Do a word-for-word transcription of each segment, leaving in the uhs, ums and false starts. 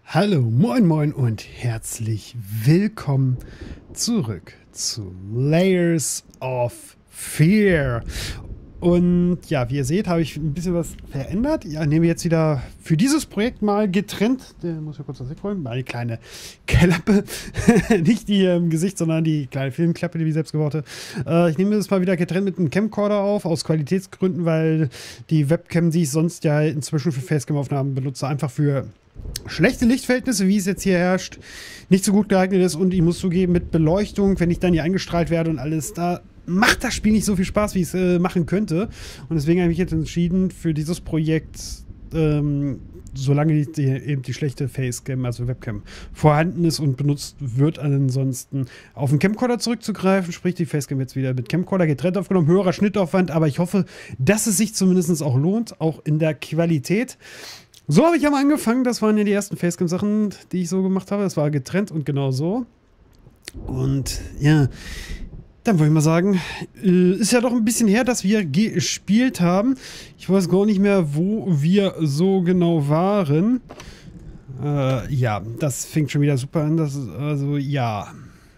Hallo, moin moin und herzlich willkommen zurück zu Layers of Fear. Und ja, wie ihr seht, habe ich ein bisschen was verändert. Ja, nehme jetzt wieder für dieses Projekt mal getrennt, der muss ja kurz das wegräumen, mal eine kleine Klappe, nicht die im Gesicht, sondern die kleine Filmklappe, die ich selbst gebaut habe. Äh, ich nehme das mal wieder getrennt mit einem Camcorder auf, aus Qualitätsgründen, weil die Webcam, die ich sonst ja inzwischen für Facecam-Aufnahmen benutze, einfach für schlechte Lichtverhältnisse, wie es jetzt hier herrscht, nicht so gut geeignet ist. Und ich muss zugeben, mit Beleuchtung, wenn ich dann hier eingestrahlt werde und alles, da macht das Spiel nicht so viel Spaß, wie es äh, machen könnte. Und deswegen habe ich mich jetzt entschieden, für dieses Projekt, ähm, solange die, die, eben die schlechte Facecam, also Webcam, vorhanden ist und benutzt wird, ansonsten auf den Camcorder zurückzugreifen. Sprich, die Facecam jetzt wieder mit Camcorder getrennt aufgenommen, höherer Schnittaufwand, aber ich hoffe, dass es sich zumindest auch lohnt, auch in der Qualität. So habe ich ja mal angefangen. Das waren ja die ersten Facecam-Sachen, die ich so gemacht habe. Das war getrennt und genau so. Und ja, dann würde ich mal sagen, äh, ist ja doch ein bisschen her, dass wir gespielt haben. Ich weiß gar nicht mehr, wo wir so genau waren. Äh, ja, das fängt schon wieder super an. Das ist, also, ja.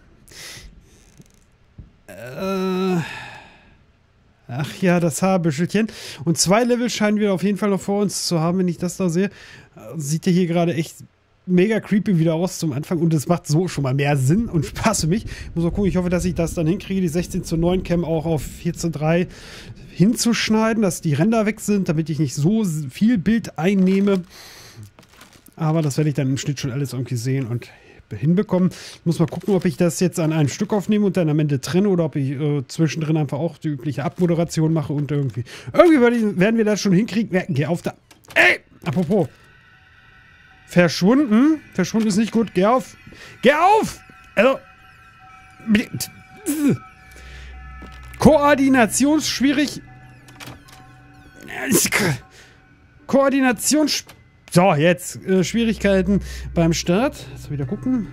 Äh... Ach ja, das Haarbüschelchen. Und zwei Level scheinen wir auf jeden Fall noch vor uns zu haben, wenn ich das da sehe. Sieht ja hier gerade echt mega creepy wieder aus zum Anfang. Und es macht so schon mal mehr Sinn und Spaß für mich. Ich muss auch gucken, ich hoffe, dass ich das dann hinkriege, die sechzehn zu neun Cam auch auf vier zu drei hinzuschneiden, dass die Ränder weg sind, damit ich nicht so viel Bild einnehme. Aber das werde ich dann im Schnitt schon alles irgendwie sehen und hinbekommen. Ich muss mal gucken, ob ich das jetzt an einem Stück aufnehme und dann am Ende trenne oder ob ich äh, zwischendrin einfach auch die übliche Abmoderation mache und irgendwie. Irgendwie werden wir das schon hinkriegen. Ja, geh auf da. Ey! Apropos. Verschwunden. Verschwunden ist nicht gut. Geh auf. Geh auf! Also. Koordinationsschwierig. Koordinations. So, jetzt äh, Schwierigkeiten beim Start. Jetzt wieder gucken.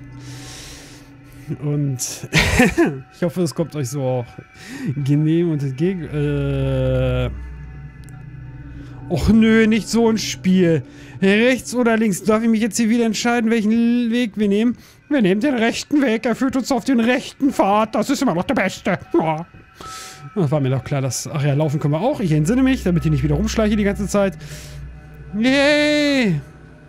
Und ich hoffe, es kommt euch so auch genehm und entgegen. Äh Och nö, nicht so ein Spiel. Rechts oder links? Darf ich mich jetzt hier wieder entscheiden, welchen Weg wir nehmen? Wir nehmen den rechten Weg. Er führt uns auf den rechten Pfad. Das ist immer noch der Beste. Ja. Das war mir doch klar, dass... Ach ja, laufen können wir auch. Ich entsinne mich, damit ich nicht wieder rumschleiche die ganze Zeit. Yay!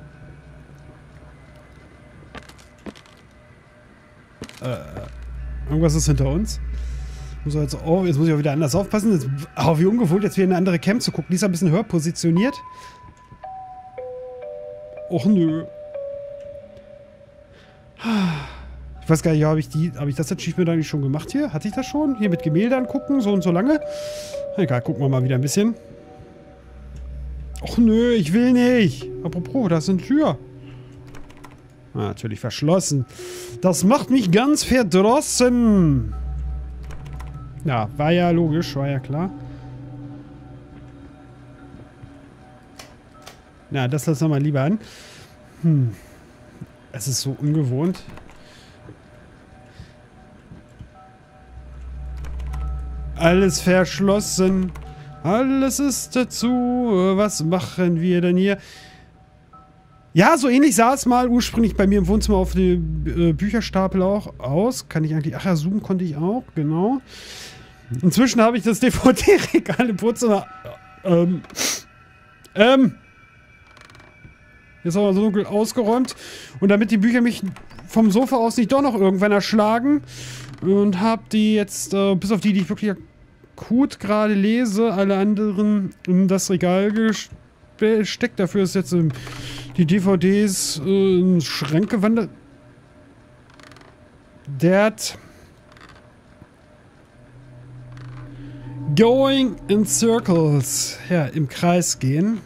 Äh, irgendwas ist hinter uns. Muss jetzt, oh, jetzt muss ich auch wieder anders aufpassen. Jetzt, oh, wie ungewohnt, jetzt wieder eine andere Cam zu gucken. Die ist ein bisschen höher positioniert. Och nö. Ich weiß gar nicht, habe ich, die, habe ich das Achievement eigentlich schon gemacht hier? Hatte ich das schon? Hier mit Gemälde angucken, so und so lange? Egal, gucken wir mal wieder ein bisschen. Och nö, ich will nicht. Apropos, da ist eine Tür. Ah, natürlich verschlossen. Das macht mich ganz verdrossen. Ja, war ja logisch, war ja klar. Na, das lassen wir mal lieber an. Hm. Es ist so ungewohnt. Alles verschlossen. Alles ist dazu. Was machen wir denn hier? Ja, so ähnlich sah es mal ursprünglich bei mir im Wohnzimmer auf dem äh, Bücherstapel auch aus. Kann ich eigentlich... Ach ja, zoomen konnte ich auch, genau. Inzwischen habe ich das D V D-Regal im Wohnzimmer... Ähm... Ähm... Jetzt haben wir so dunkel ausgeräumt. Und damit die Bücher mich vom Sofa aus nicht doch noch irgendwann erschlagen. Und habe die jetzt, äh, bis auf die, die ich wirklich akut gerade lese, alle anderen in das Regal gesteckt. Dafür ist jetzt ähm, die D V Ds äh, in den Schrank gewandert. That Going in Circles. Ja, im Kreis gehen.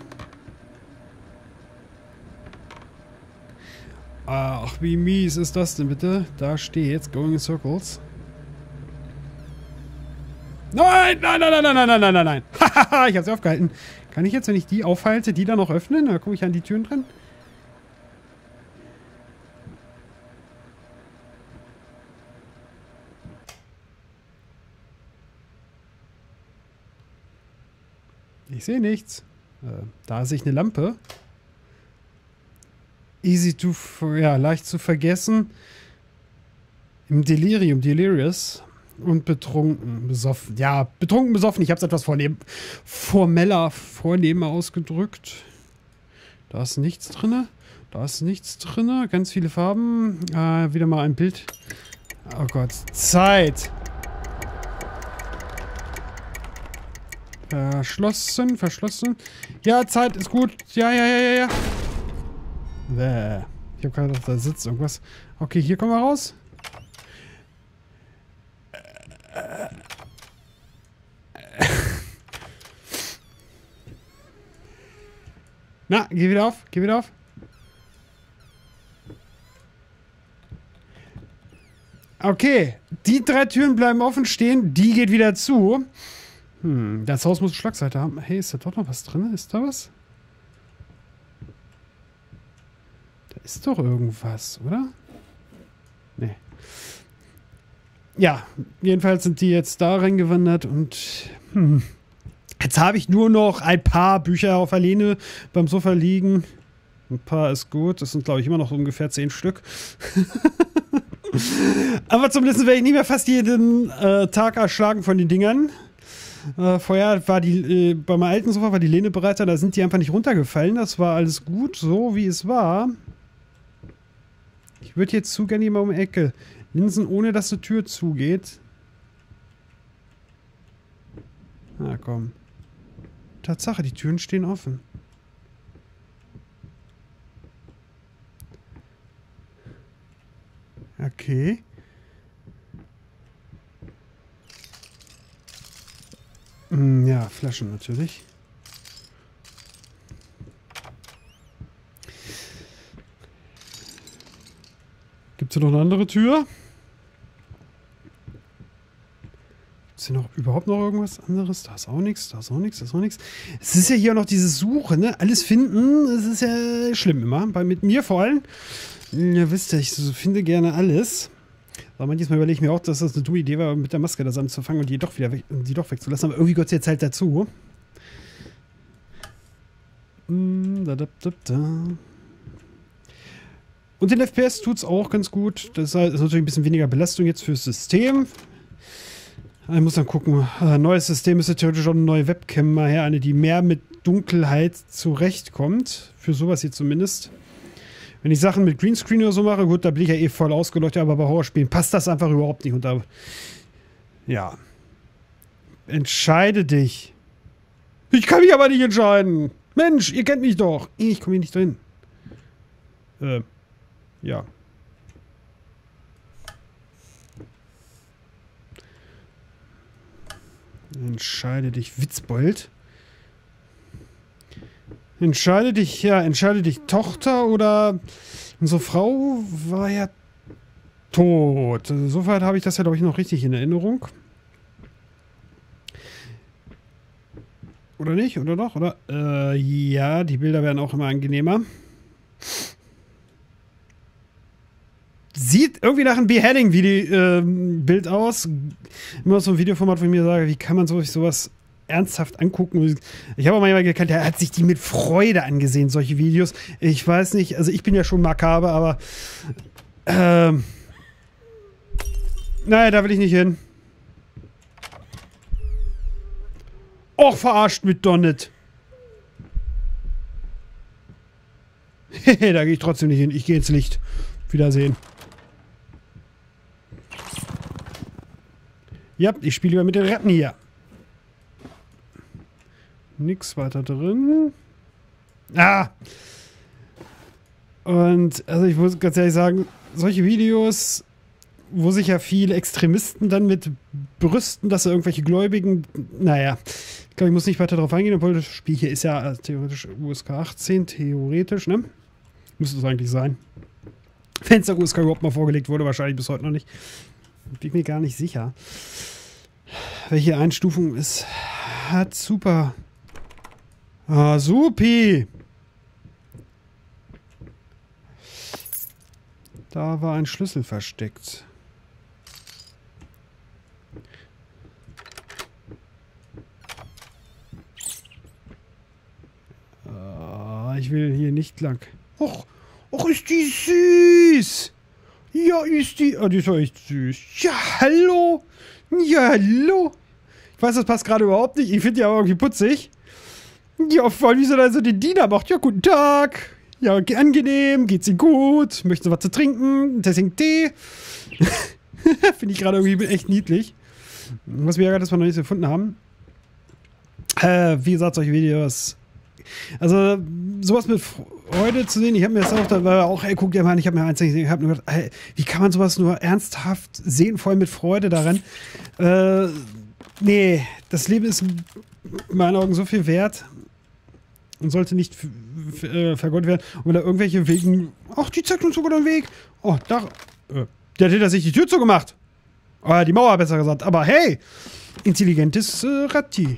Ach, wie mies ist das denn bitte? Da steht's, Going in Circles. Nein, nein, nein, nein, nein, nein, nein, nein, nein, nein. Hahaha, ich habe sie aufgehalten. Kann ich jetzt, wenn ich die aufhalte, die dann noch öffnen? Da komme ich an die Türen dran. Ich sehe nichts. Äh, da sehe ich eine Lampe. Easy to, ja, leicht zu vergessen. Im Delirium, Delirious. Und betrunken, besoffen. Ja, betrunken, besoffen. Ich habe es etwas vornehm, formeller, vornehmer ausgedrückt. Da ist nichts drin. Da ist nichts drin. Ganz viele Farben. Äh, wieder mal ein Bild. Oh Gott. Zeit. Verschlossen, verschlossen. Ja, Zeit ist gut. Ja, ja, ja, ja, ja. Bäh. Ich habe gerade gedacht, da sitzt irgendwas. Okay, hier kommen wir raus. Na, geh wieder auf, geh wieder auf. Okay, die drei Türen bleiben offen stehen, die geht wieder zu. Hm, das Haus muss eine Schlagseite haben. Hey, ist da doch noch was drin? Ist da was? Da ist doch irgendwas, oder? Nee. Ja, jedenfalls sind die jetzt da reingewandert und hm, jetzt habe ich nur noch ein paar Bücher auf der Lehne beim Sofa liegen. Ein paar ist gut. Das sind, glaube ich, immer noch ungefähr zehn Stück. Aber zumindest werde ich nicht mehr fast jeden äh, Tag erschlagen von den Dingern. Äh, vorher war die, äh, bei meinem alten Sofa war die Lehne breiter, da sind die einfach nicht runtergefallen. Das war alles gut, so wie es war. Ich würde jetzt zu gerne mal um die Ecke. Linsen, ohne dass die Tür zugeht. Na komm. Tatsache, die Türen stehen offen. Okay. Hm, ja, Flaschen natürlich. Gibt es hier noch eine andere Tür? Ist hier noch überhaupt noch irgendwas anderes? Da ist auch nichts, da ist auch nichts, da ist auch nichts. Es ist ja hier auch noch diese Suche, ne? Alles finden, das ist ja schlimm immer. Bei, mit mir vor allem. Ja, wisst ihr, ich finde gerne alles. Aber manchmal überlege ich mir auch, dass das eine dumme Idee war, mit der Maske das anzufangen und die doch wieder weg, die doch wegzulassen. Aber irgendwie gehört sie jetzt halt dazu. Und den F P S tut es auch ganz gut. Das ist natürlich ein bisschen weniger Belastung jetzt fürs System. Ich muss dann gucken. Ein neues System ist ja theoretisch auch eine neue Webcam mal her. Eine, die mehr mit Dunkelheit zurechtkommt. Für sowas hier zumindest. Wenn ich Sachen mit Greenscreen oder so mache, gut, da bin ich ja eh voll ausgeleuchtet, aber bei Horrorspielen passt das einfach überhaupt nicht. Und da, ja. Entscheide dich. Ich kann mich aber nicht entscheiden. Mensch, ihr kennt mich doch. Ich komme hier nicht drin. Äh, ja. Entscheide dich, Witzbold. Entscheide dich, ja, entscheide dich, Tochter oder unsere Frau war ja tot. Insofern habe ich das ja, glaube ich, noch richtig in Erinnerung. Oder nicht? Oder doch? Oder? Äh, ja, die Bilder werden auch immer angenehmer. Sieht irgendwie nach einem Beheading-Bild äh, aus. Immer so ein Videoformat, wo ich mir sage, wie kann man so, sowas ernsthaft angucken. Ich habe auch manchmal gekannt, er hat sich die mit Freude angesehen, solche Videos. Ich weiß nicht, also ich bin ja schon makaber, aber ähm, naja, da will ich nicht hin. Och, verarscht mit Donnet. Da gehe ich trotzdem nicht hin. Ich gehe ins Licht. Wiedersehen. Ja, ich spiele lieber mit den Ratten hier. Nix weiter drin. Ah! Und, also ich muss ganz ehrlich sagen, solche Videos, wo sich ja viele Extremisten dann mit brüsten, dass sie irgendwelche Gläubigen, naja, ich glaube, ich muss nicht weiter darauf eingehen, obwohl das Spiel hier ist ja theoretisch U S K achtzehn, theoretisch, ne? Müsste es eigentlich sein. Wenn es der U S K überhaupt mal vorgelegt wurde, wahrscheinlich bis heute noch nicht. Bin ich mir gar nicht sicher. Welche Einstufung es hat. Super. Ah, supi. Da war ein Schlüssel versteckt. Ah, ich will hier nicht lang. Och, Och, ist die süß. Ja, ist die... Oh, die ist doch echt süß. Ja, hallo. Ja, hallo. Ich weiß, das passt gerade überhaupt nicht. Ich finde die aber irgendwie putzig. Ja, vor allem, wie sie da so den Diener macht. Ja, guten Tag. Ja, angenehm. Geht's Ihnen gut? Möchten Sie was zu trinken? Ein Tässchen Tee? Finde ich gerade irgendwie echt niedlich. Was wir ja dass wir noch nicht gefunden haben. Äh, wie gesagt, solche Videos. Also, sowas mit Freude zu sehen. Ich habe mir das auch, da war auch, ey, guck dir mal an, ich habe mir eins gesehen, ich habe nur gedacht, ey, wie kann man sowas nur ernsthaft sehen, vor allem mit Freude daran? Äh, nee, das Leben ist in meinen Augen so viel wert und sollte nicht äh, vergeudet werden. Und wenn da irgendwelche Wegen, ach, die zeigt uns sogar den Weg. Oh, da, äh, der hat hinter sich die Tür zugemacht. Oder die Mauer, besser gesagt. Aber hey, intelligentes äh, Ratti.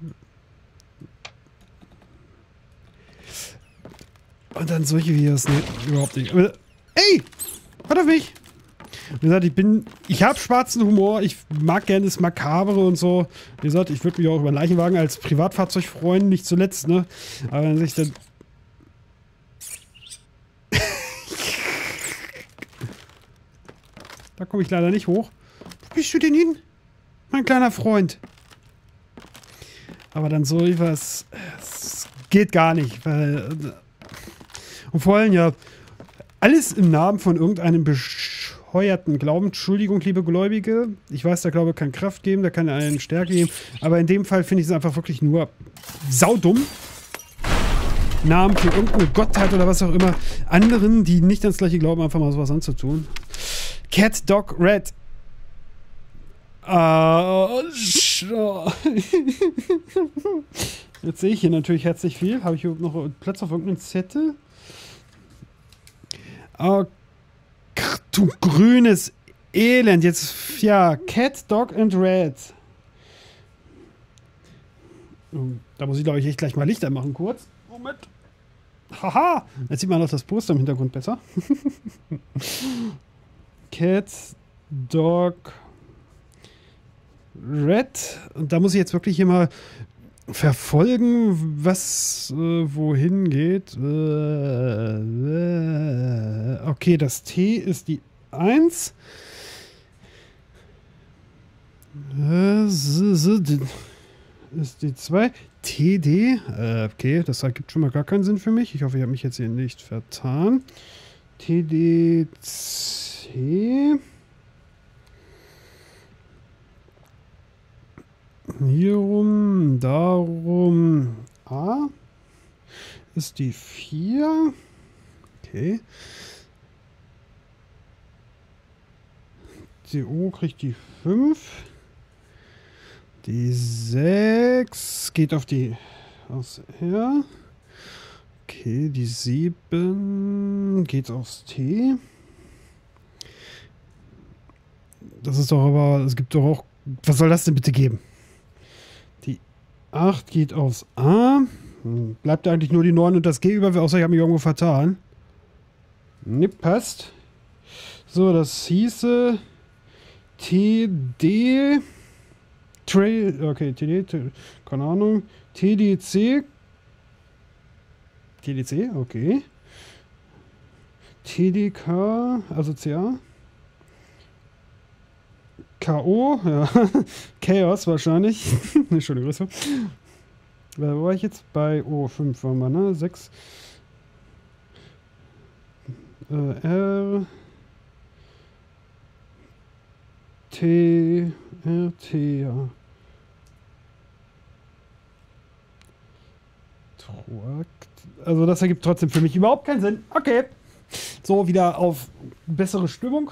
Und dann solche Videos, ne, überhaupt nicht. Aber, ey, warte auf mich. Wie gesagt, ich bin, ich habe schwarzen Humor, ich mag gerne das Makabere und so. Wie gesagt, ich würde mich auch über einen Leichenwagen als Privatfahrzeug freuen, nicht zuletzt, ne. Aber wenn sich dann... Da komme ich leider nicht hoch. Wo bist du denn hin? Mein kleiner Freund. Aber dann so etwas, es geht gar nicht, weil... Und vor allem ja, alles im Namen von irgendeinem bescheuerten Glauben. Entschuldigung, liebe Gläubige. Ich weiß, der Glaube kann Kraft geben, der kann einen Stärke geben. Aber in dem Fall finde ich es einfach wirklich nur saudumm. Namen für irgendeine Gottheit oder was auch immer. Anderen, die nicht ans gleiche glauben, einfach mal sowas anzutun. Cat, Dog, Red. Ah, jetzt sehe ich hier natürlich herzlich viel. Habe ich hier noch Platz auf irgendeinen Zettel? Oh, du grünes Elend. Jetzt, ja, Cat, Dog and Red. Da muss ich, glaube ich, echt gleich mal Lichter machen, kurz. Moment. Haha. Jetzt sieht man noch das Poster im Hintergrund besser. Cat, Dog, Red. Und da muss ich jetzt wirklich hier mal verfolgen, was äh, wohin geht. Äh, äh, okay, das T ist die eins. Äh, ist die zwei. T D. Äh, okay, das ergibt schon mal gar keinen Sinn für mich. Ich hoffe, ich habe mich jetzt hier nicht vertan. T D C. Hier rum, darum. A ist die vier. Okay. Die O kriegt die fünf. Die sechs geht auf die aus R. Okay, die sieben geht aufs T. Das ist doch aber, es gibt doch auch, was soll das denn bitte geben? Die acht geht aufs A. Bleibt eigentlich nur die neun und das G über, außer ich habe mich irgendwo vertan. Ne, passt. So, das hieße T D Trail, okay, T D, keine Ahnung, T D C, T D C, okay, T D K, also C A, K O, ja, Chaos wahrscheinlich, Entschuldigung, Grüße. Wo war ich jetzt? Bei O fünf waren wir, ne? sechs. Äh, R. T. R. T. Ja. Also das ergibt trotzdem für mich überhaupt keinen Sinn. Okay. So, wieder auf bessere Stimmung.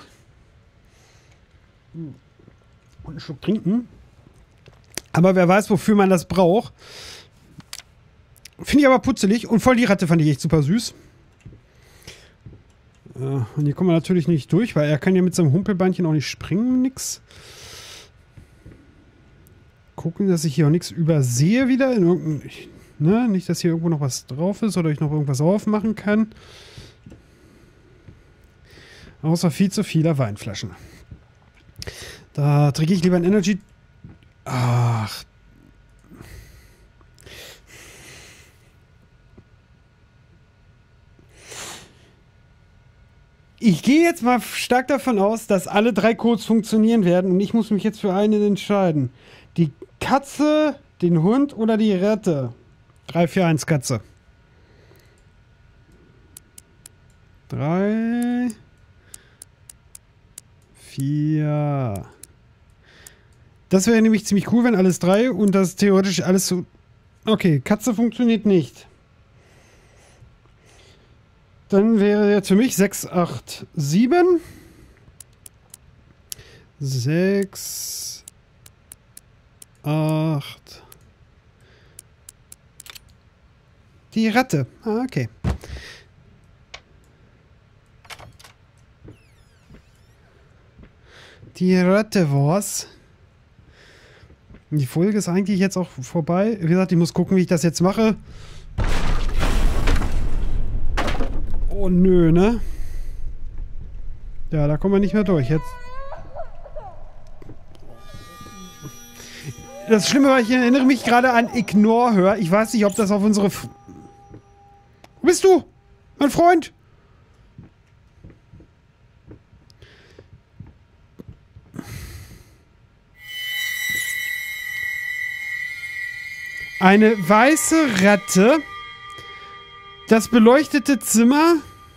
Und einen Schluck trinken. Aber wer weiß, wofür man das braucht. Finde ich aber putzelig. Und voll die Ratte fand ich echt super süß. Äh, und hier kommen wir natürlich nicht durch, weil er kann ja mit seinem Humpelbeinchen auch nicht springen, nix. Gucken, dass ich hier auch nichts übersehe wieder. In irgendein, ne? Nicht, dass hier irgendwo noch was drauf ist oder ich noch irgendwas aufmachen kann. Außer viel zu vieler Weinflaschen. Da trinke ich lieber ein Energy. Ach. Ich gehe jetzt mal stark davon aus, dass alle drei Codes funktionieren werden und ich muss mich jetzt für einen entscheiden. Die Katze, den Hund oder die Ratte? drei, vier, eins, Katze. drei, vier. Das wäre nämlich ziemlich cool, wenn alles drei und das theoretisch alles so... Okay, Katze funktioniert nicht. Dann wäre jetzt für mich sechs, acht, sieben. sechs, acht. Die Ratte. Ah, okay. Die Ratte war's. Die Folge ist eigentlich jetzt auch vorbei. Wie gesagt, ich muss gucken, wie ich das jetzt mache. Oh nö, ne? Ja, da kommen wir nicht mehr durch. Jetzt. Das Schlimme war, ich erinnere mich gerade an Ignore-Hör. Ich weiß nicht, ob das auf unsere... F Wo bist du? Mein Freund? Eine weiße Ratte. Das beleuchtete Zimmer.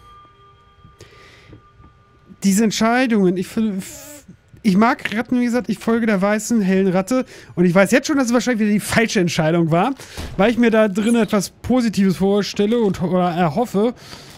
Diese Entscheidungen. Ich, ich mag Ratten, wie gesagt. Ich folge der weißen, hellen Ratte. Und ich weiß jetzt schon, dass es wahrscheinlich wieder die falsche Entscheidung war. Weil ich mir da drin etwas Positives vorstelle und oder erhoffe.